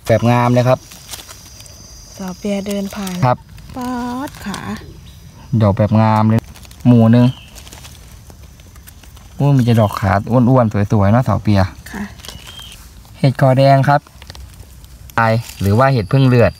แบบงามเลยครับสาวเปียเดินผ่านครับป๊อดขาดอกแบบงามเลยหมู่นึงมีจะดอกขาอ้วนๆสวยๆเนาะสาวเปียค่ะเห็ดกอแดงครับหรือว่าเห็ดพึ่งเลือด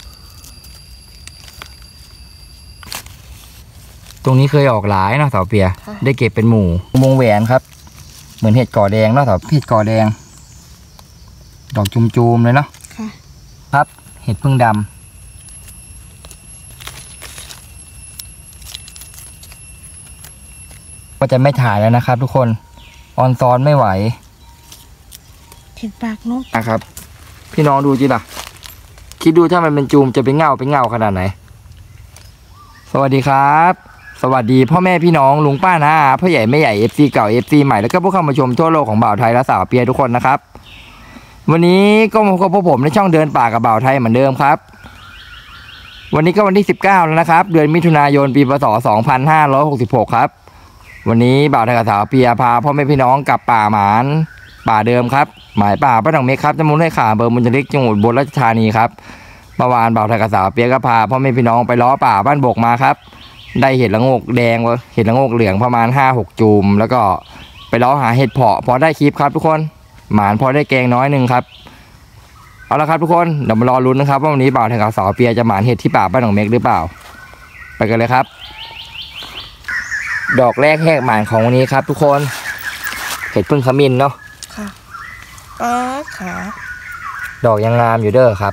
ตรงนี้เคยออกหลายเนาะสาวเปียได้เก็บเป็นหมู่วงแหวนครับเหมือนเห็ดกอแดงเนาะสาวเห็ดกอแดงดอกจุมๆเลยเนาะครับเห็ดพึ่งดำก็จะไม่ถ่ายแล้วนะครับทุกคนออนซ้อนไม่ไหวเห็ดปากนกนะครับพี่น้องดูจิล่ะคิดดูถ้ามันเป็นจูมจะเป็นเงาขนาดไหนสวัสดีครับสวัสดีพ่อแม่พี่น้องลุงป้าน้าพ่อใหญ่แม่ใหญ่ FC เก่า FC ใหม่แล้วก็ผู้เข้ามาชมทั่วโลกของบ่าวไทยและสาวเปียทุกคนนะครับวันนี้ก็มาพบกับผมในช่องเดินป่ากับบ่าวไทยเหมือนเดิมครับวันนี้ก็วันที่19แล้วนะครับเดือนมิถุนายนปีพศ2566ครับวันนี้บ่าวไทยกับสาวเปียพาพ่อแม่พี่น้องกลับป่าหมานป่าเดิมครับหมายป่าบ้านหนองเม็กครับตำบลห้วยขาอำเภอมุจลิกจังหวัดอุบลราชธานีครับเมื่อวานบ่าวไทยกับสาวเปียก็พาพ่อแม่พี่น้องไปล้อป่าบ้านบกมาครับได้เห็ดละโงกแดงเห็ดละโงกเหลืองประมาณ 5-6 จูมแล้วก็ไปล้อหาเห็ดเพาะพอได้คลิปครับทุกคนหมานพอได้แกงน้อยนึงครับเอาละครับทุกคนเดี๋ยวมารอลุ้นนะครับว่าวันนี้บ่าวไทยกับสาวเปียจะหมานเห็ดที่ป่าบ้านหนองเม็กหรือเปล่าไปกันเลยครับดอกแรกแหกหมานของวันนี้ครับทุกคนเห็ดพึ่งขมิ้นเนาะค่ะขาดอกยังงามอยู่เด้อครับ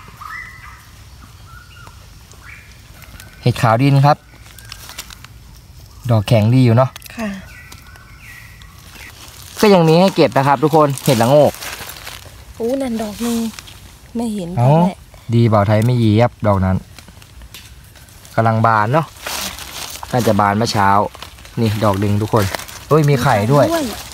เห็ดขาวดินครับดอกแข็งดีอยู่เนาะค่ะก็ยังมีให้เก็บนะครับทุกคนเห็ดละโงกนั่นดอกนึงไม่เห็นดีบ่าวไทยไม่ยีบดอกนั้นกำลังบานเนาะน่าจะบานเมื่อเช้านี่ดอกดึงทุกคนมีไข่ด้วย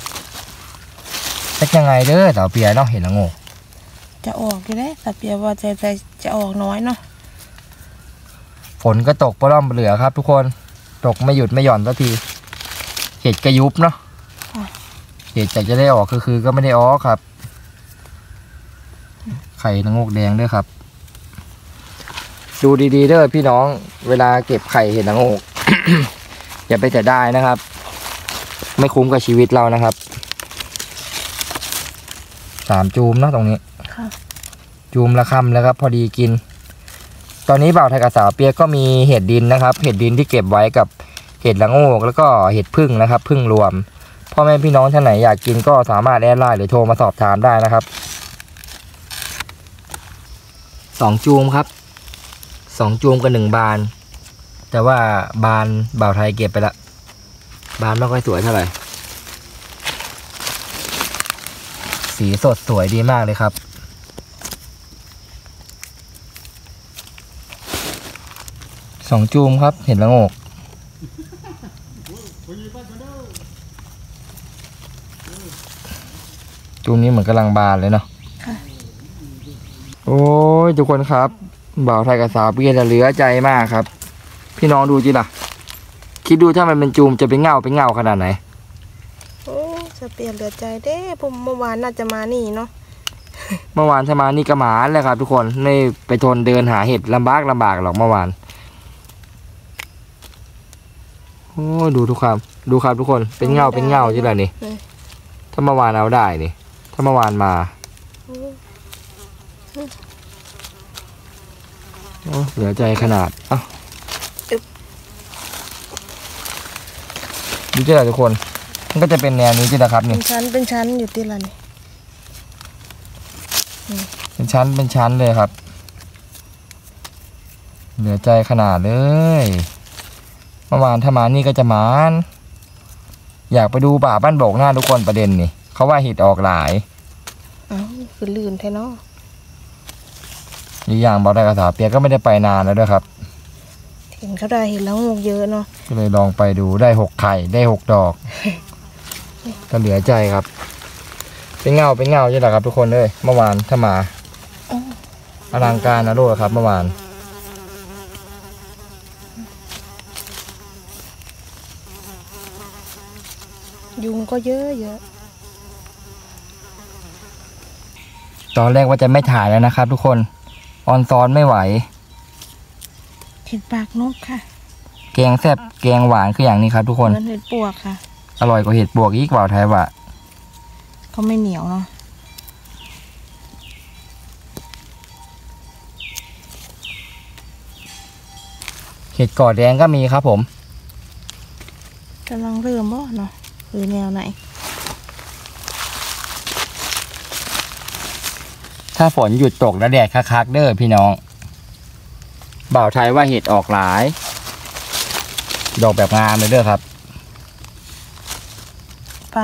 เป็นยังไงเด้อสาวเปียเนาะเห็ดละโงกจะออกอยู่แล้วสาวเปียว่าจะออกน้อยเนาะฝนก็ตกปร่อมเหลือครับทุกคนตกไม่หยุดไม่หย่อนสักทีเห็ดกระยุบเนาะเห็ดจะได้ออกคือก็ไม่ได้ออกครับไข่ละโงกแดงด้วยครับดูดีๆเด้อพี่น้องเวลาเก็บไข่เห็ดละโงก อย่าไปแต่ได้นะครับไม่คุ้มกับชีวิตเรานะครับ3 จูมเนาะตรงนี้จูมละคำแล้วครับพอดีกินตอนนี้บ่าวไทยกับสาวเปียก็มีเห็ดดินนะครับเห็ดดินที่เก็บไว้กับเห็ดละโงกแล้วก็เห็ดพึ่งนะครับพึ่งรวมพ่อแม่พี่น้องท่านไหนอยากกินก็สามารถแอดไลน์หรือโทรมาสอบถามได้นะครับ2 จูมครับ2 จูมกับ1 บานแต่ว่าบานบ่าวไทยเก็บไปละบานไม่ค่อยสวยเท่าไหร่สีสดสวยดีมากเลยครับ2 จูมครับเห็ดละโงกจูมนี้เหมือนกำลังบานเลยเนาะโอ้ยทุกคนครับบ่าวไทยกับสาวเปียจะเหลือใจมากครับพี่น้องดูจิล่ะคิดดูถ้ามันเป็นจูมจะเป็นเงาขนาดไหนจะเปลี่ยนเหลือใจเด้ผมเมื่อวานน่าจะมานี่เนาะเมื่อวานถ้ามานี่ก็หมาเลยครับทุกคนไม่ไปทนเดินหาเห็ดลำบากหรอกเมื่อวานโอ้ดูทุกครับทุกคนเป็นเงาจิล่ะนี่ถ้าเมื่อวานเอาได้นี่ถ้าเมื่อวานมาเหลือใจขนาดดูจิล่ะทุกคนมันก็จะเป็นแนวนี้จิล่ะครับนี่เป็นชั้นอยู่ที่ละนี่เป็นชั้นเลยครับเหลือใจขนาดเลยเมื่อวานถ้ามานี่ก็จะมานอยากไปดูป่าบ้านโบกหน้าทุกคนประเด็นนี่เขาว่าเห็ดออกหลายคือลื่นแท้เนาะอีกอย่างบ่าวไทยกับสาวเปียก็ไม่ได้ไปนานแล้วด้วยครับเห็นเขาได้เห็นแล้วงกเยอะเนาะก็เลยลองไปดูได้6 ไข่ได้6 ดอกก็เหลือใจครับเป็นเงาใช่ไหมครับทุกคนเลยเมื่อวานถ้ามาอลังการนะลูกครับเมื่อวานยุงก็เยอะตอนแรกว่าจะไม่ถ่ายแล้วนะครับ ทุกคนออนซอนไม่ไหวเห็ดปากนกค่ะแกงแซ่บแกงหวานคืออย่างนี้ครับ ทุกคนเหมือนเห็ดปวกค่ะอร่อยกว่าเห็ดปวกอีกบ่าวไทยว่าเขาไม่เหนียวเนาะเห็ดกอดแดงก็มีครับผมกำลังเริ่มบ่เนาะหรือแนวไหนถ้าฝนหยุดตกแล้วแดดคักๆเด้อพี่น้องบ่าวไทยว่าเห็ดออกหลาย ดอกแบบงามเลยเด้อครับป้า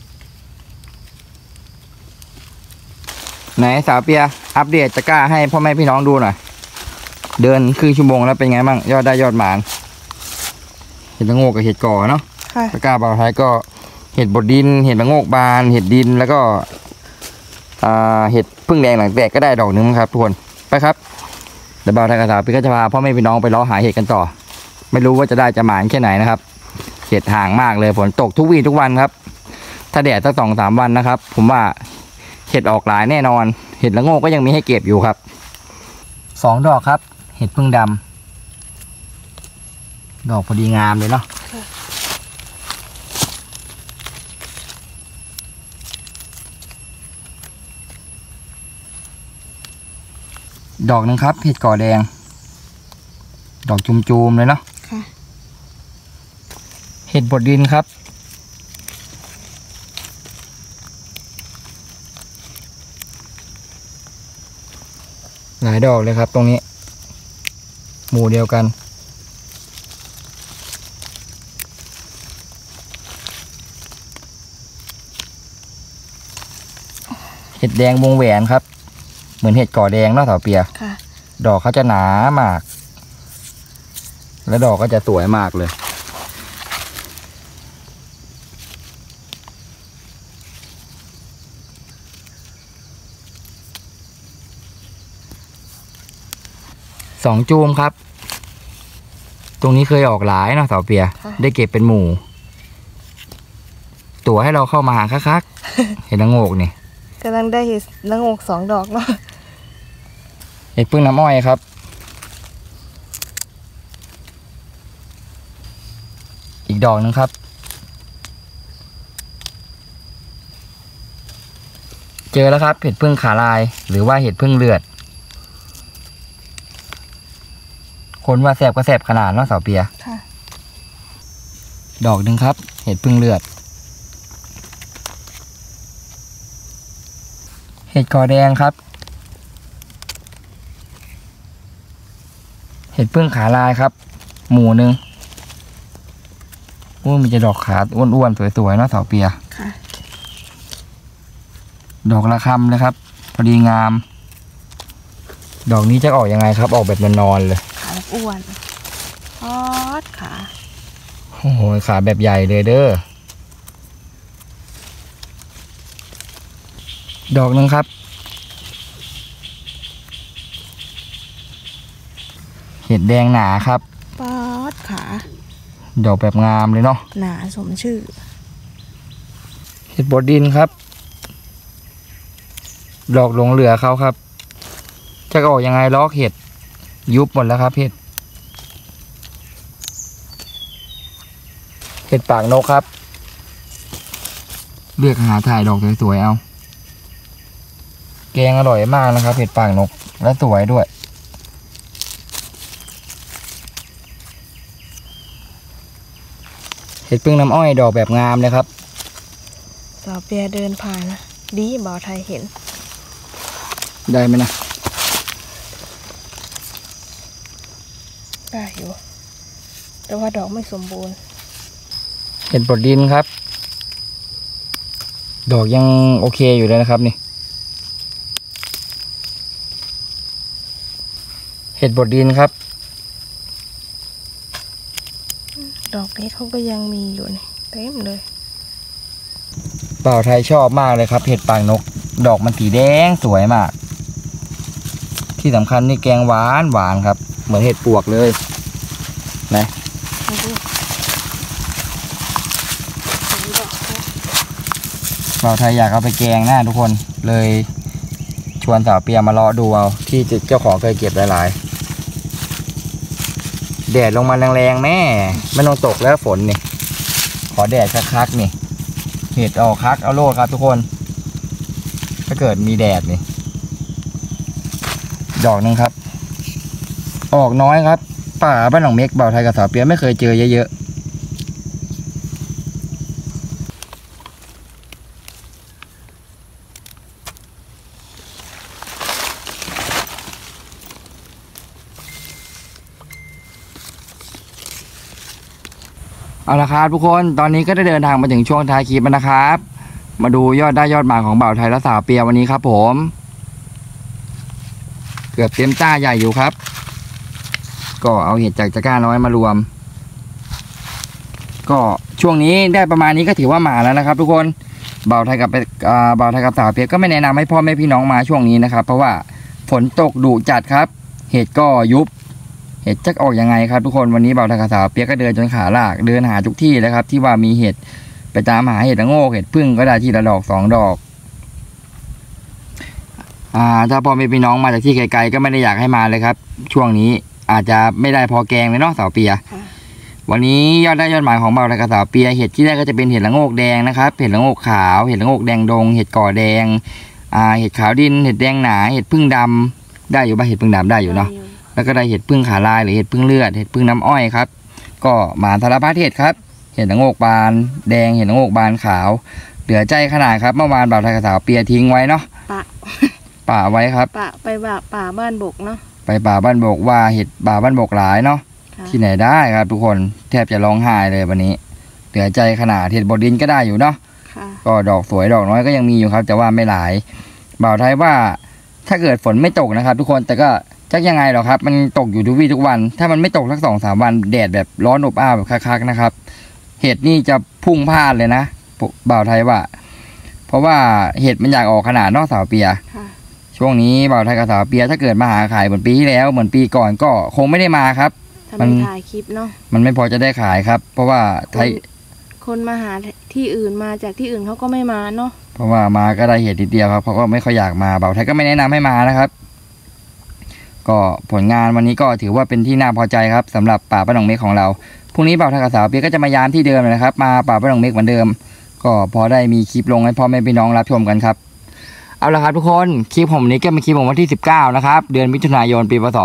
ไหนสาวเปียอัปเดตตะกร้าให้พ่อแม่พี่น้องดูหน่อยเดินครึ่งชั่วโมงแล้วเป็นไงบ้างยอดได้ยอดหมานเห็ดละโงกกับเห็ดก่อเนาะค่ะตะกร้าบ่าวไทยก็เห็ดบดดินเห็ดละโงกบานเห็ดดินแล้วก็เห็ดพึ่งแดงหลังแตกก็ได้ดอกนึงครับทุกคนไปครับเดี๋ยวบ่าวไทยกับสาวเปียก็จะพาพ่อแม่พี่น้องไปล้อหาเห็ดกันต่อ ไม่รู้ว่าจะได้จะหมานแค่ไหนนะครับเห็ดห่างมากเลยฝนตกทุกวี่ทุกวันครับ ถ้าแดดสัก2-3 วันนะครับ ผมว่าเห็ดออกหลายแน่นอน เห็ดละโงกก็ยังมีให้เก็บอยู่ครับ2 ดอกครับ เห็ดพึ่งดำดอกพอดีงามเลยเนาะดอกหนึ่งครับ เห็ดก่อแดง ดอกจุมๆเลยเนาะค่ะเห็ดบดดินครับหลายดอกเลยครับตรงนี้ หมู่เดียวกันเห็ดแดงวงแหวนครับ เหมือนเห็ดก่อแดงเนาะเถาเปียค่ะดอกเขาจะหนามาก และดอกก็จะสวยมากเลย2 จูมครับ ตรงนี้เคยออกหลายเนาะเถาเปีย ได้เก็บเป็นหมู่ ตัวให้เราเข้ามาหาคักๆ เห็ดละโงกนี่กำลังได้เห็ดละโงก2 ดอกเนาะเห็ดพึ่งน้ำอ้อยครับ อีกดอกนึงครับ เจอแล้วครับ เห็ดพึ่งขาลาย หรือว่าเห็ดพึ่งเลือด คนว่าแสบก็แสบขนาดเนาะเสาเปียค่ะดอกหนึ่งครับ เห็ดพึ่งเลือด เห็ดกอแดงครับ เห็ดพึ่งขาลายครับ หมู่หนึ่งมีจะดอกขาอ้วนๆสวยๆเนาะเสาเปียค่ะดอกระคำเลยครับ พอดีงาม ดอกนี้จะออกยังไงครับ ออกแบบนอนๆเลยขาอ้วนออดขาโอ้โหขาแบบใหญ่เลยเด้อ ดอกหนึ่งครับ เห็ดแดงหนาครับปอดขาดอกแบบงามเลยเนาะหนาสมชื่อเห็ดบดดินครับ ดอกหลงเหลือเขาครับ จะออกยังไงลอกเห็ด ยุบหมดแล้วครับเห็ด เห็ดปากนกครับ เลือกหาถ่ายดอกสวยๆเอา แกงอร่อยมากนะครับ เห็ดปากนกและสวยด้วย เห็ดพึ่งน้ำอ้อยดอกแบบงามเลยครับสาวเปียเดินผ่านนะดีบ่าวไทยเห็นได้ไหมนะได้อยู่ แต่ว่าดอกไม่สมบูรณ์เห็ดบดดินครับ ดอกยังโอเคอยู่เลยนะครับนี่ เห็ดบดดินครับดอกนี้เขาก็ยังมีอยู่นี่เต็มเลยบ่าวไทยชอบมากเลยครับ เห็ดปากนก ดอกมันสีแดงสวยมาก ที่สำคัญนี่แกงหวานหวานครับ เหมือนเห็ดปวกเลยนะบ่าวไทยอยากเอาไปแกงหน้าทุกคนเลยวนสาวเปียมาเลาะดูเอาที่เจ้าของเคยเก็บหลายๆแดดลงมาแรงๆแม่ไม่ต้องตกแล้วฝนนี่ขอแดดคักๆนี่เห็ดออกคักเอาโลดครับทุกคนถ้าเกิดมีแดดนี่ดอกนึงครับออกน้อยครับป่าบ้านหนองเม็กบ่าวไทยกับสาวเปียไม่เคยเจอเยอะเอาละครับทุกคนตอนนี้ก็ได้เดินทางมาถึงช่วงท้ายคลิปแล้วนะครับมาดูยอดได้ยอดมาของบ่าวไทยและสาวเปียวันนี้ครับผมเกือบเต็มต้าใหญ่อยู่ครับก็เอาเห็ดจากตะกร้าน้อยมารวมก็ช่วงนี้ได้ประมาณนี้ก็ถือว่ามาแล้วนะครับทุกคนบ่าวไทยกับสาวเปียก็ไม่แนะนำให้พ่อแม่พี่น้องมาช่วงนี้นะครับเพราะว่าฝนตกดุจัดครับเห็ดก็ยุบเห็ดจะออกยังไงครับทุกคนวันนี้บ่าวไทยกับสาวเปียก็เดินจนขาลากเดินหาทุกที่เลยครับที่ว่ามีเห็ดไปตามหาเห็ดละโงกเห็ดพึ่งก็ได้ทีละดอก2 ดอกถ้าพ่อแม่พี่น้องมาจากที่ไกลๆก็ไม่ได้อยากให้มาเลยครับช่วงนี้อาจจะไม่ได้พอแกงเลยเนาะสาวเปียวันนี้ยอดได้ยอดหมายของบ่าวไทยกับสาวเปียเห็ดที่ได้ก็จะเป็นเห็ดละโงกแดงนะครับเห็ดละโงกขาวเห็ดละโงกแดงดงเห็ดก่อแดงเห็ดขาวดินเห็ดแดงหนาเห็ดพึ่งดำได้อยู่ป่ะเห็ดพึ่งดำได้อยู่เนาะแล้วก็ได้เห็ดพึ่งขาลายหรือเห็ดพึ่งเลือดเห็ดพึ่งน้ำอ้อยครับก็มาสารพัดเห็ดครับเห็ดละโงกบานแดงเห็ดละโงกบานขาวเหลือใจขนาดครับเมื่อวานบ่าวไทยกับสาวเปียทิ้งไว้เนาะป่าไว้ครับไปป่าบ้านบกเนาะไปป่าบ้านบกว่าเห็ดป่าบ้านบกหลายเนาะที่ไหนได้ครับทุกคนแทบจะร้องไห้เลยวันนี้เหลือใจขนาดเห็ดบดดินก็ได้อยู่เนาะก็ดอกสวยดอกน้อยก็ยังมีอยู่ครับแต่ว่าไม่หลายบ่าวไทยว่าถ้าเกิดฝนไม่ตกนะครับทุกคนแต่ก็จะยังไงหรอครับมันตกอยู่ทุกวี่ทุกวันถ้ามันไม่ตกสัก2-3 วันแดดแบบร้อนอบอ้าวแบบคักๆนะครับเห็ดนี่จะพุ่งพลาดเลยนะบ่าวไทยว่าเพราะว่าเห็ดมันอยากออกขนาดนอกสาวเปียช่วงนี้บ่าวไทยกับสาวเปียถ้าเกิดมาหาขายเหมือนปีที่แล้วเหมือนปีก่อนก็คงไม่ได้มาครับมันถ่ายคลิปเนาะมันไม่พอจะได้ขายครับเพราะว่าคนมาหาที่อื่นมาจากที่อื่นเขาก็ไม่มาเนาะเพราะว่ามาก็ได้เห็ดทีเดียวครับเขาก็ไม่ค่อยอยากมาบ่าวไทยก็ไม่แนะนำให้มานะครับก็ผลงานวันนี้ก็ถือว่าเป็นที่น่าพอใจครับสำหรับป่าบ้านหนองเม็กของเราพรุ่งนี้บ่าวไทยกับสาวเปียก็จะมายามที่เดิมเลยนะครับมาป่าบ้านหนองเม็กเหมือนเดิมก็พอได้มีคลิปลงให้พ่อแม่พี่น้องรับชมกันครับเอาละครับทุกคนคลิปผมนี้ก็เป็นคลิปของวันที่19นะครับเดือนมิถุนายนปีพศ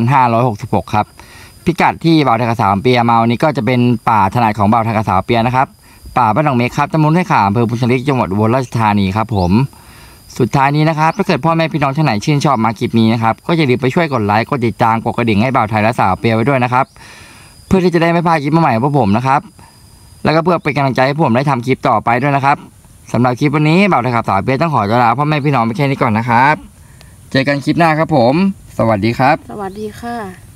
2566ครับพิกัดที่บ่าวไทยกับสาวเปียมาวันนี้ก็จะเป็นป่าถนัดของบ่าวไทยกับสาวเปียนะครับป่าบ้านหนองเม็กครับตำบลห้วยขาอำเภอพุทธลิกจังหวัดอุบลราชธานีครับผมสุดท้ายนี้นะครับถ้าเกิดพ่อแม่พี่น้องท่านไหนชื่นชอบมาคลิปนี้นะครับก็อย่าลืมไปช่วยกดไลค์กดติดตามกดกระดิ่งให้บ่าวไทยและสาวเปียไว้ด้วยนะครับเพื่อที่จะได้ไม่พลาดคลิปใหม่ของผมนะครับแล้วก็เพื่อเป็นกำลังใจให้ผมได้ทำคลิปต่อไปด้วยนะครับสำหรับคลิปวันนี้บ่าวไทยกับสาวเปียต้องขอลาพ่อแม่พี่น้องไปแค่นี้ก่อนนะครับเจอกันคลิปหน้าครับผมสวัสดีครับสวัสดีค่ะ